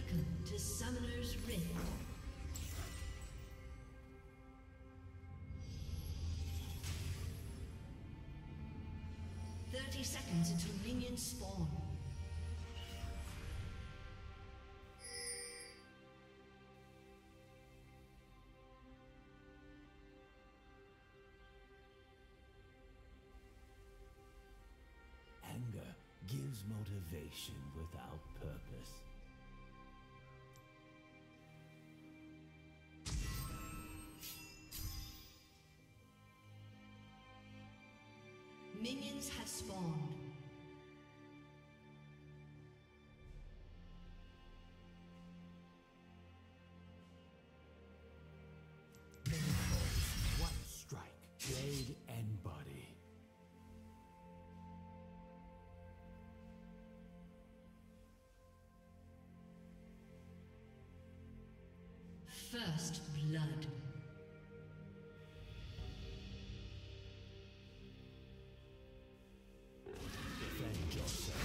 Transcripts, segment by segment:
Welcome to Summoner's Rift. 30 seconds until minions spawn. Anger gives motivation without purpose. Minions have spawned. One strike, blade and body. First blood. Defend yourself.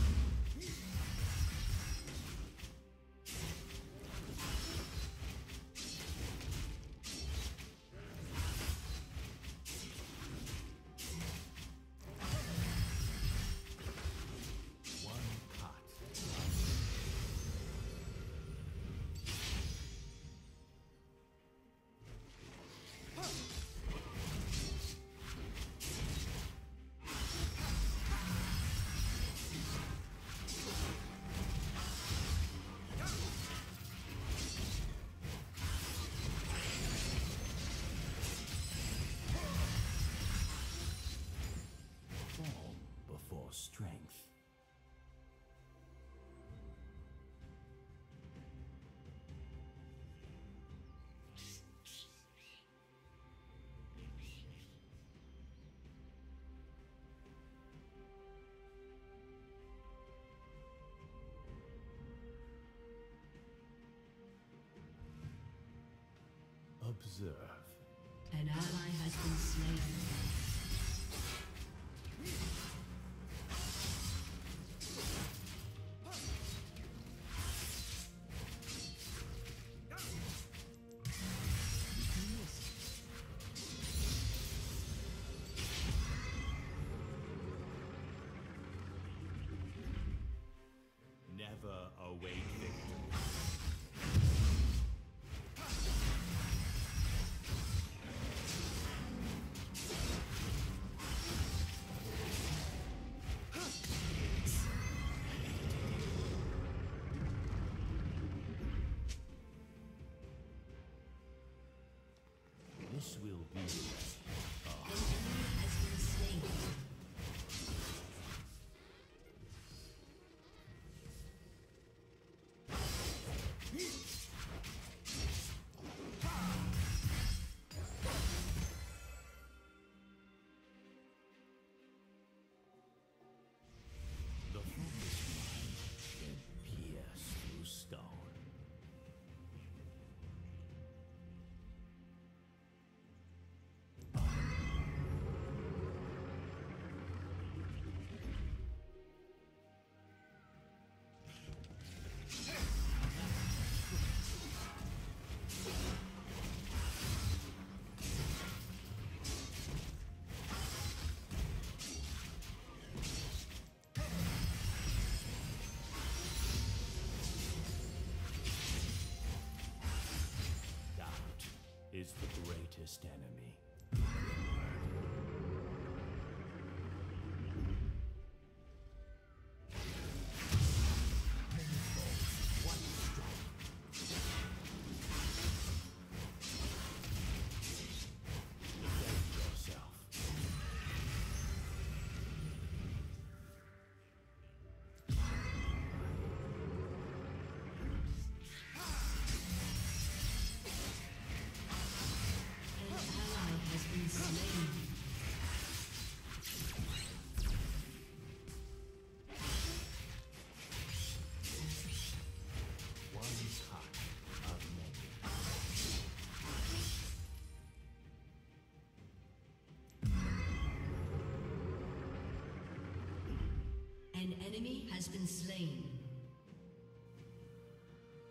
Strength. Observe. An ally has been slain. Never await victory. This will be the focus mind can pierce through stone. Is the greatest enemy. One strike. Defend yourself. An enemy has been slain.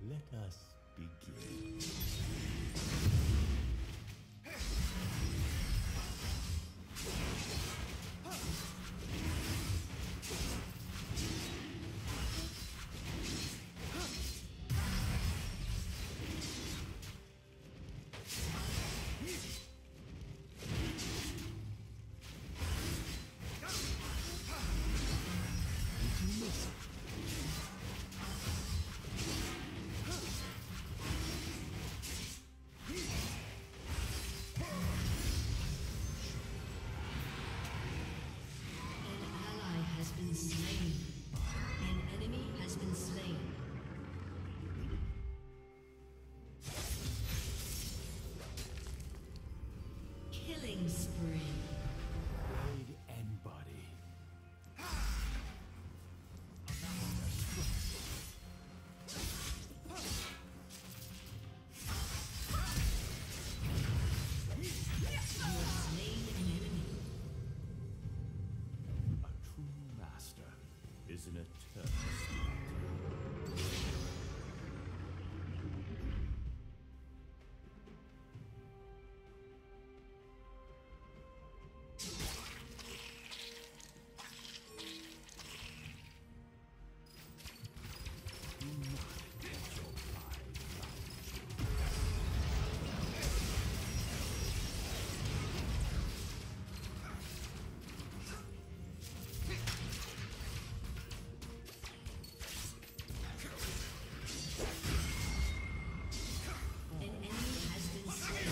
Let us begin. Killing spree. Blade and body. You have slain an enemy. A true master is an eternal spirit. An enemy has been slain.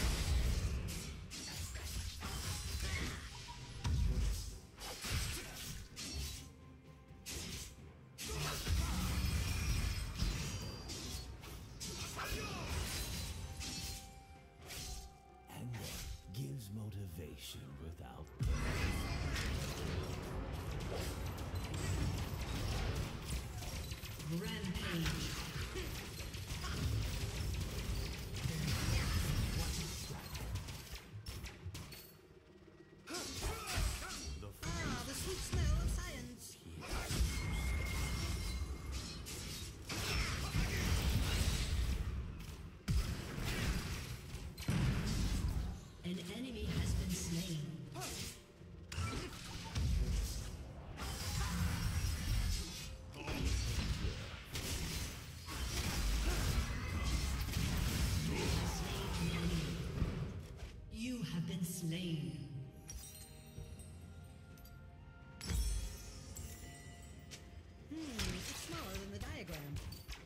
Anger gives motivation without Rampage. The sweet smell of science. An enemy has been slain. You have been slain. It's smaller than the diagram.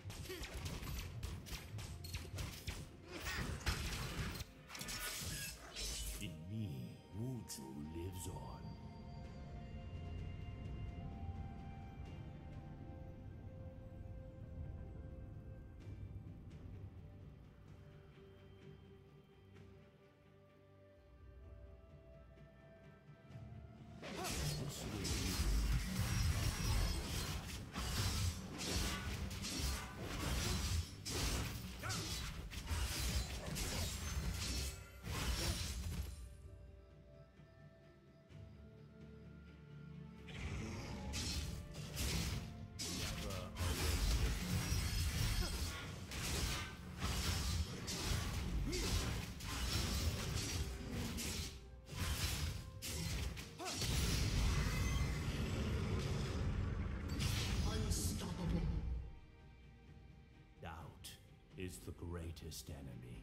In me, Wuju lives on. This will be Unstoppable. doubt is the greatest enemy.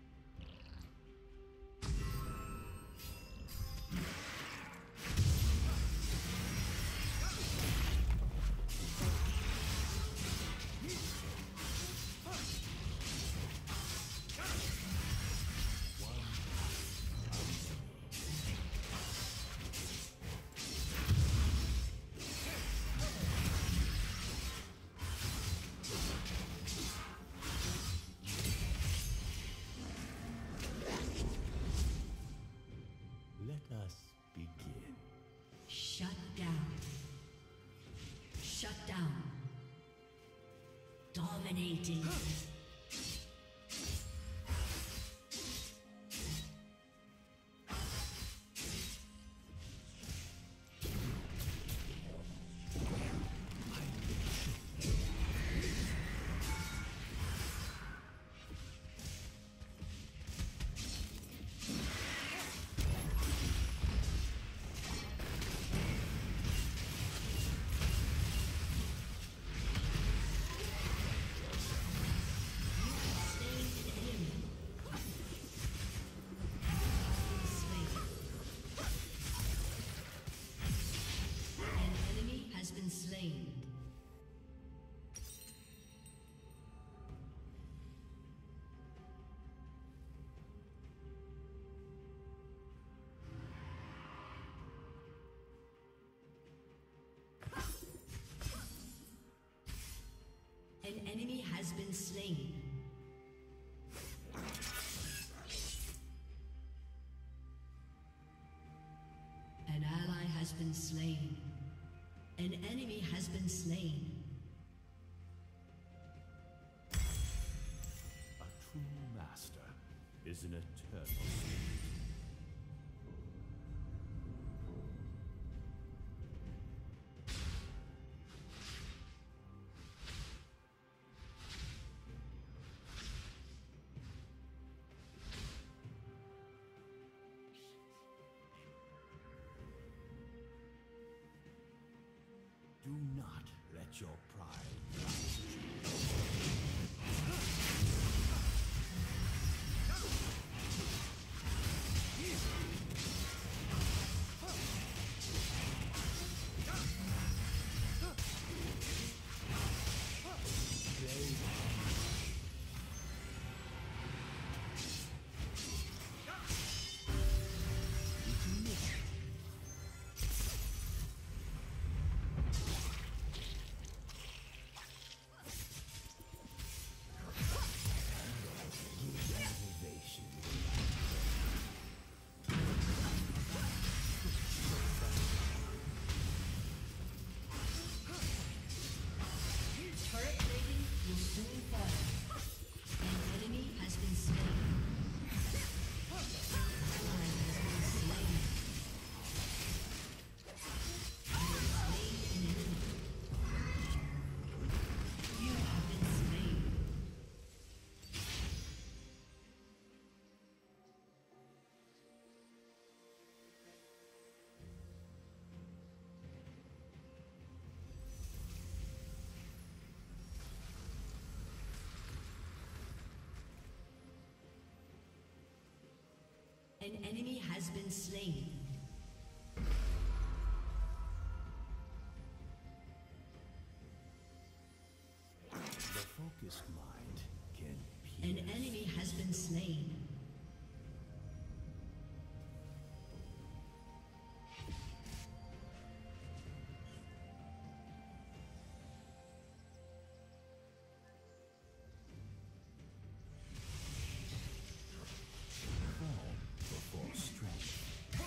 Let us begin. Shut down. Shut down. Dominating. been slain. An enemy has been slain. An ally has been slain. An enemy has been slain. A true master is an eternal spirit. Do not let your pride rise. An enemy has been slain. The focused mind can An enemy has been slain. fall before strength.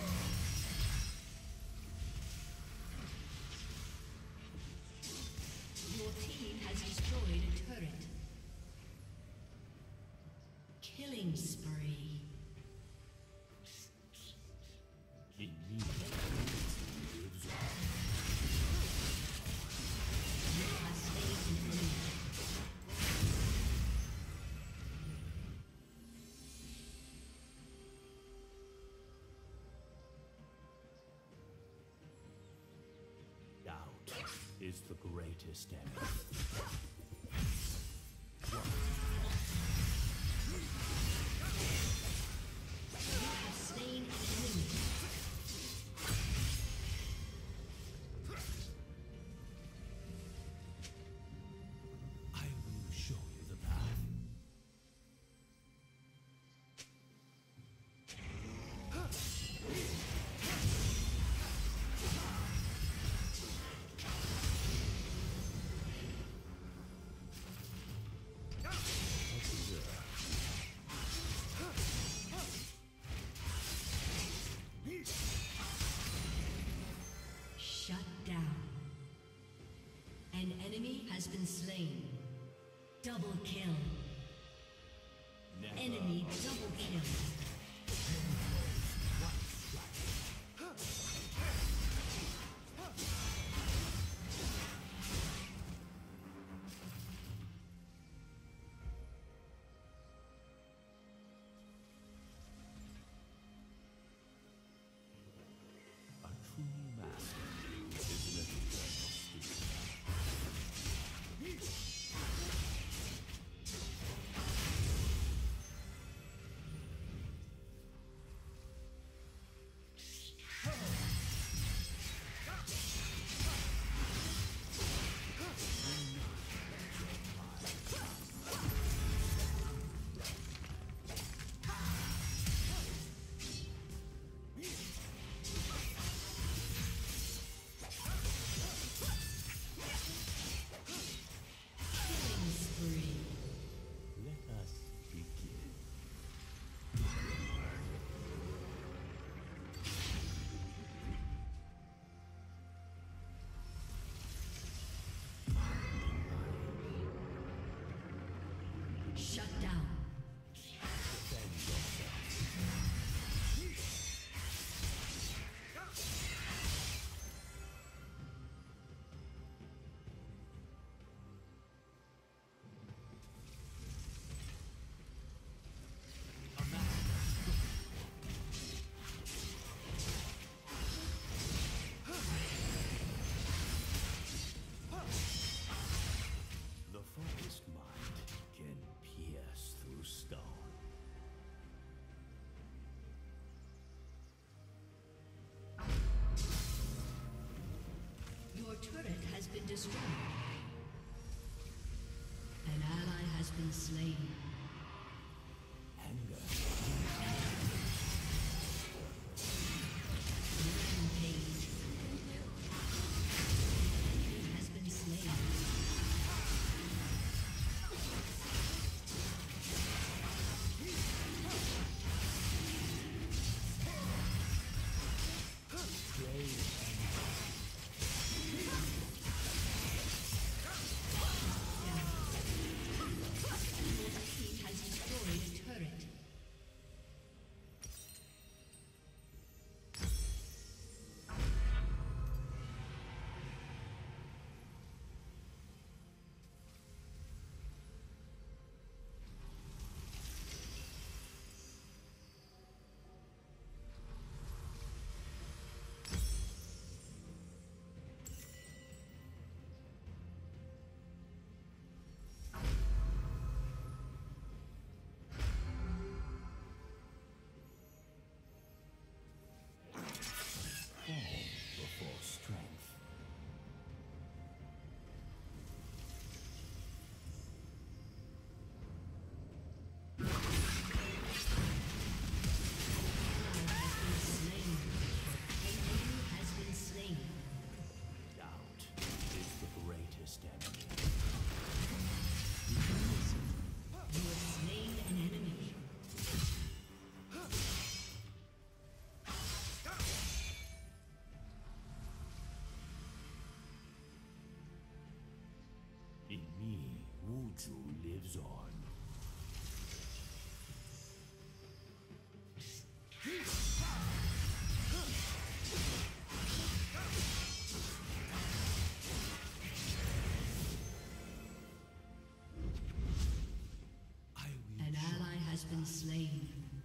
Your team has destroyed a turret. Killing spree. Immediately lives on. You have slain an enemy. Doubt is the greatest enemy. You have slain an enemy. I will show you the path. Shut down. An enemy has been slain. Double kill. Never Enemy double kill. a true master is an eternal student. turret has been destroyed. An ally has been slain. Rampage. Enemy has been slain. Lives on. An ally has been slain.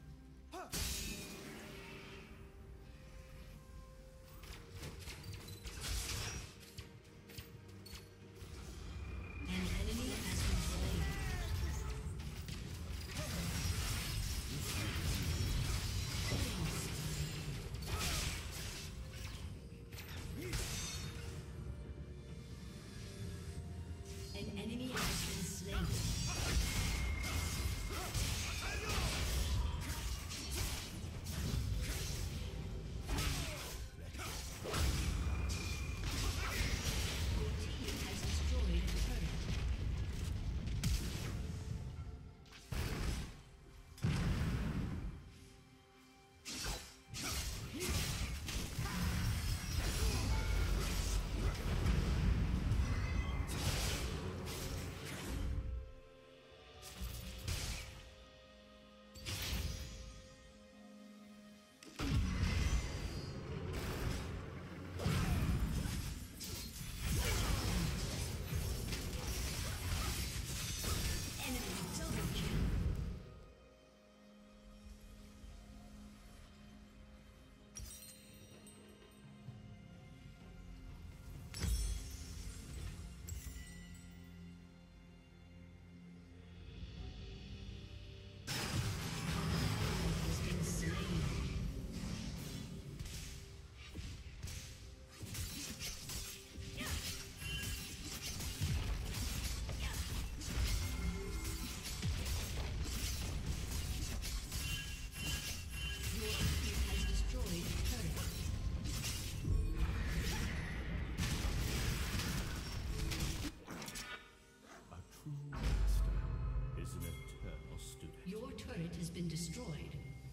Has been destroyed.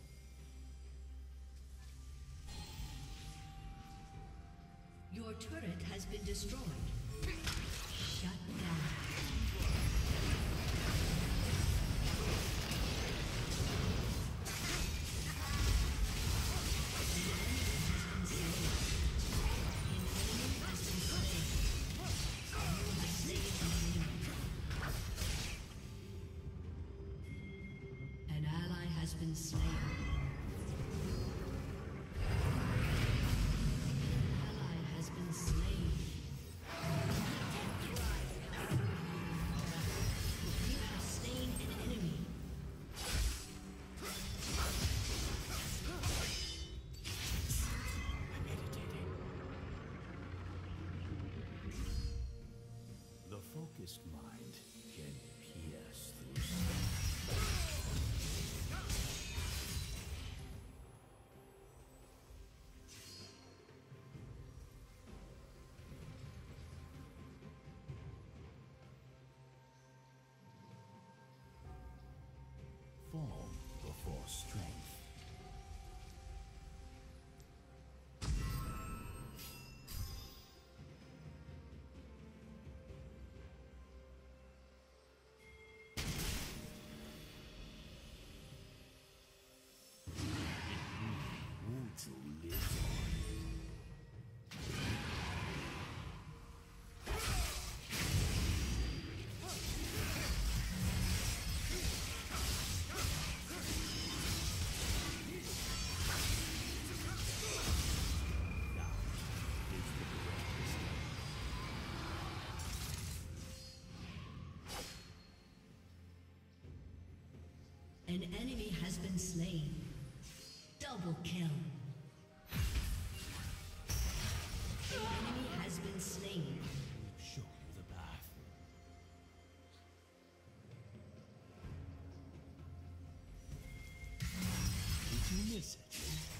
Your turret has been destroyed. Shut down. Been slain. Ally has been slain. slain. Double kill. An enemy has been slain. Show you the path. Did you miss it?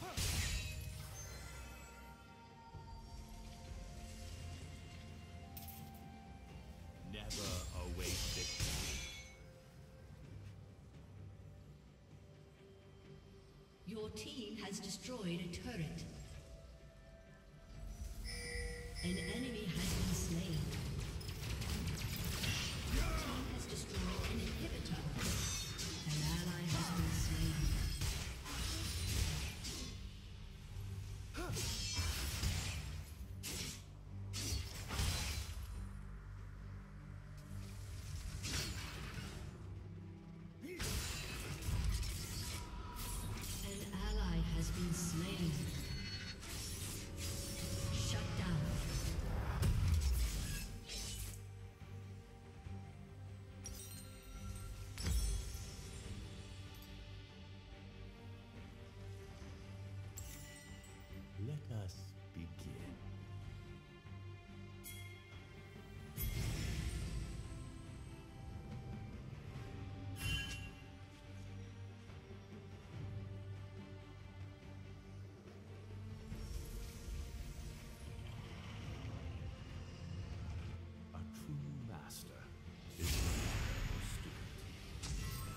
Never await victory. Your team has destroyed a turret. An enemy has been slain. Your team has destroyed an inhibitor. An ally has been slain. An ally has been slain. Shut down. Let us begin. A true master is never stupid.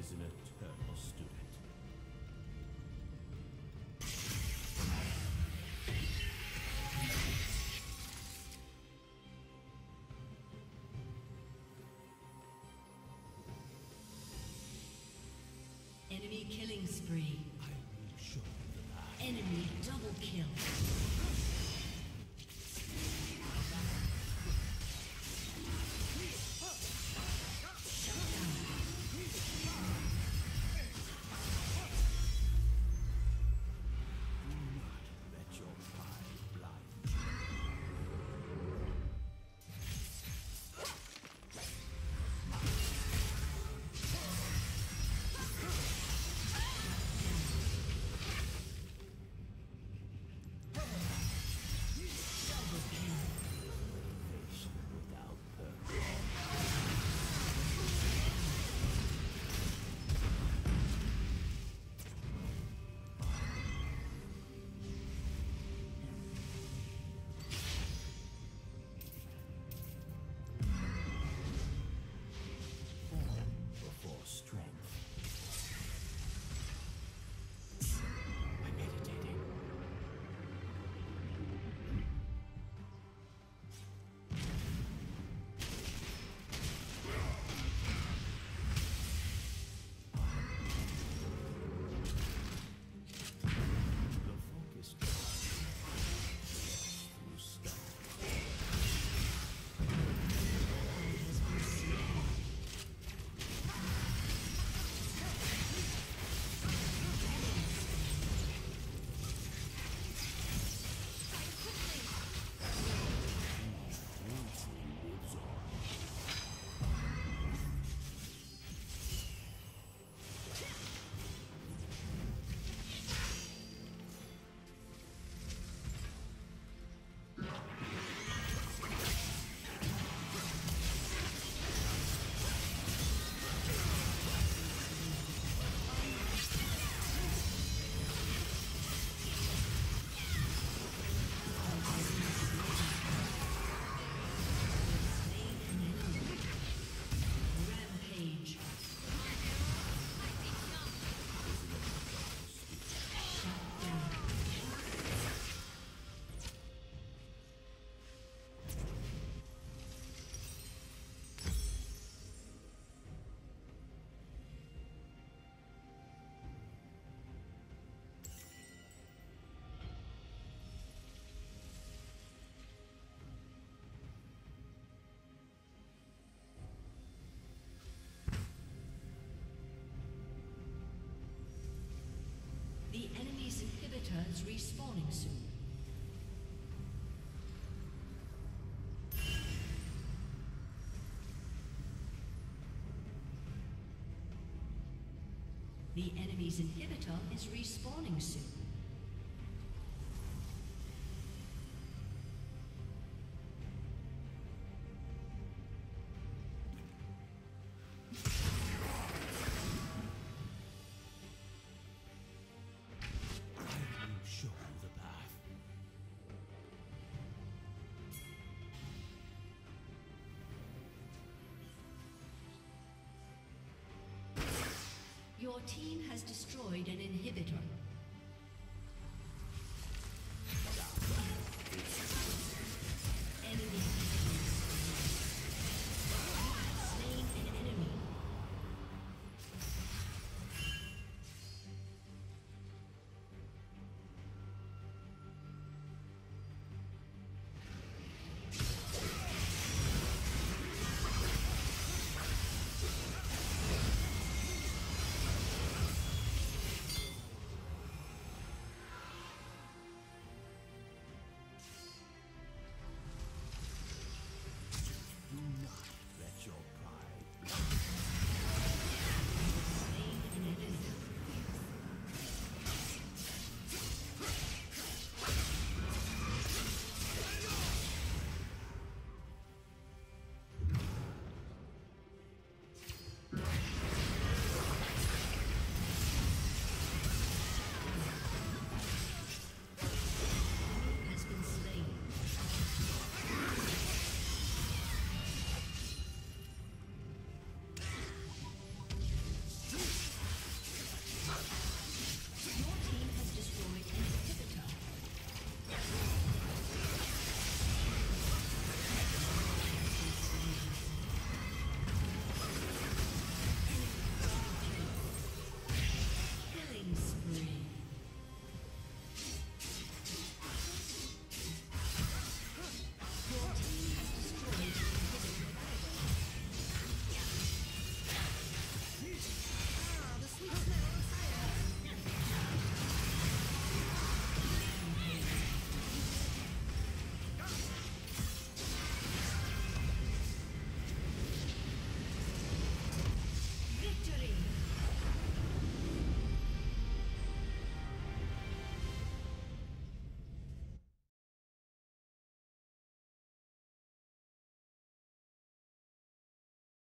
is an eternal student. Enemy killing spree. I will show you the path. Enemy double kill. Let your pride blind you. Motivation without purpose. Form before strength. I'm meditating. The focus through stuff. Lives on. Rampage. The enemy's inhibitor is respawning soon. The enemy's inhibitor is respawning soon. I will show you the path. Your team has destroyed an inhibitor.